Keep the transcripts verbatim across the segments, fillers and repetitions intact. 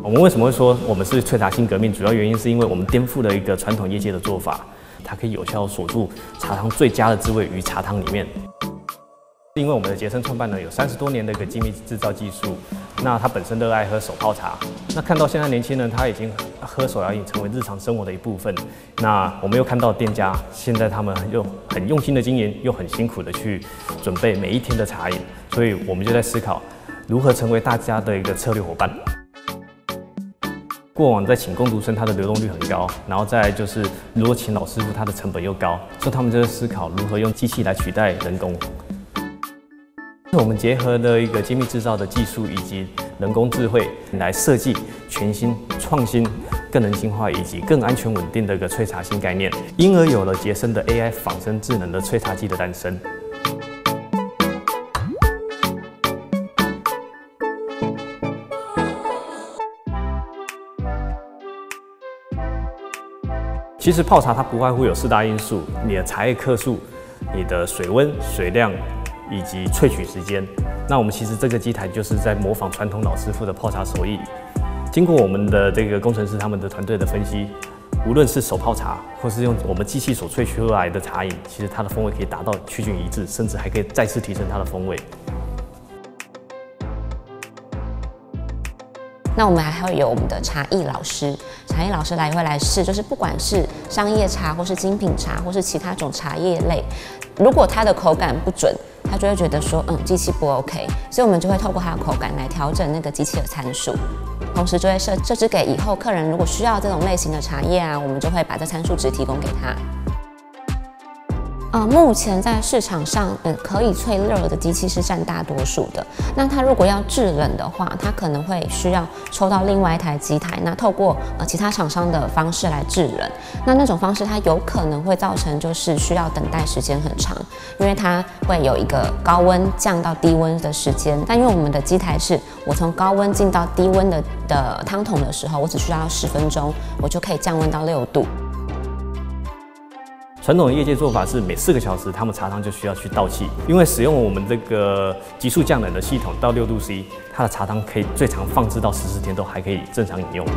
我们为什么会说我们是萃茶新革命？主要原因是因为我们颠覆了一个传统业界的做法，它可以有效锁住茶汤最佳的滋味于茶汤里面。因为我们的杰森创办人有三十多年的一个精密制造技术，那他本身热爱喝手泡茶，那看到现在年轻人他已经喝手摇饮成为日常生活的一部分，那我们又看到店家现在他们又很用心的经营，又很辛苦的去准备每一天的茶饮，所以我们就在思考如何成为大家的一个策略伙伴。过往在请工读生，它的流动率很高，然后再来就是如果请老师傅，它的成本又高，所以他们就在思考如何用机器来取代人工。我们结合了一个精密制造的技术以及人工智慧来设计全新、创新、更人性化以及更安全稳定的一个萃茶新概念，因而有了杰森的 A I 仿生智能的萃茶机的诞生。其实泡茶它不外乎有四大因素：你的茶叶克数、你的水温、水量，以及萃取时间。那我们其实这个机台就是在模仿传统老师傅的泡茶手艺。经过我们的这个工程师他们的团队的分析，无论是手泡茶，或是用我们机器所萃取出来的茶饮，其实它的风味可以达到趋近一致，甚至还可以再次提升它的风味。 那我们还会有我们的茶艺老师，茶艺老师来会来试，就是不管是商业茶，或是精品茶，或是其他种茶叶类，如果它的口感不准，他就会觉得说，嗯，机器不 OK， 所以我们就会透过它的口感来调整那个机器的参数，同时就会设设置给以后客人如果需要这种类型的茶叶啊，我们就会把这参数值提供给他。呃，目前在市场上，嗯，可以萃热的机器是占大多数的。那它如果要制冷的话，它可能会需要抽到另外一台机台，那透过呃其他厂商的方式来制冷。那那种方式它有可能会造成就是需要等待时间很长，因为它会有一个高温降到低温的时间。但因为我们的机台是我从高温进到低温的的汤桶的时候，我只需要十分钟，我就可以降温到六度。 传统的业界做法是每四个小时，他们茶汤就需要去倒气，因为使用我们这个急速降冷的系统到六度 C， 它的茶汤可以最长放置到十四天都还可以正常饮用。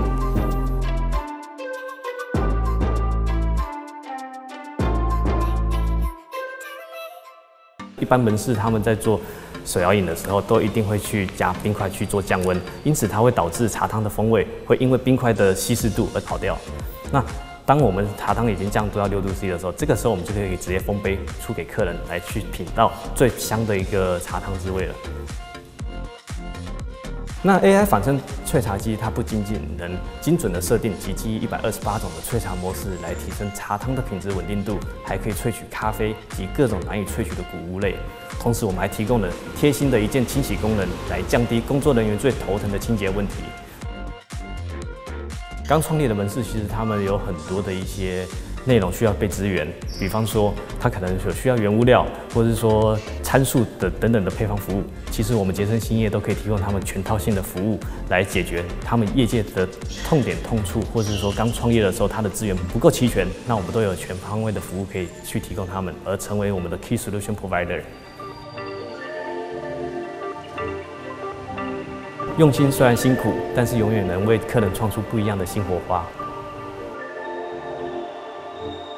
一般门市他们在做手摇饮的时候，都一定会去加冰块去做降温，因此它会导致茶汤的风味会因为冰块的稀释度而跑掉。那当我们茶汤已经降到六度 C 的时候，这个时候我们就可以直接封杯出给客人来去品到最香的一个茶汤滋味了。那 A I 仿生萃茶机，它不仅仅能精准的设定及基于一百二十八种的萃茶模式来提升茶汤的品质稳定度，还可以萃取咖啡及各种难以萃取的谷物类。同时，我们还提供了贴心的一键清洗功能，来降低工作人员最头疼的清洁问题。刚创立的门市，其实他们有很多的一些内容需要被支援，比方说它可能有需要原物料，或者是说参数的等等的配方服务。其实我们杰森兴业都可以提供他们全套性的服务，来解决他们业界的痛点痛处，或者是说刚创业的时候他的资源不够齐全，那我们都有全方位的服务可以去提供他们，而成为我们的 Key Solution Provider。用心虽然辛苦，但是永远能为客人创出不一样的新火花。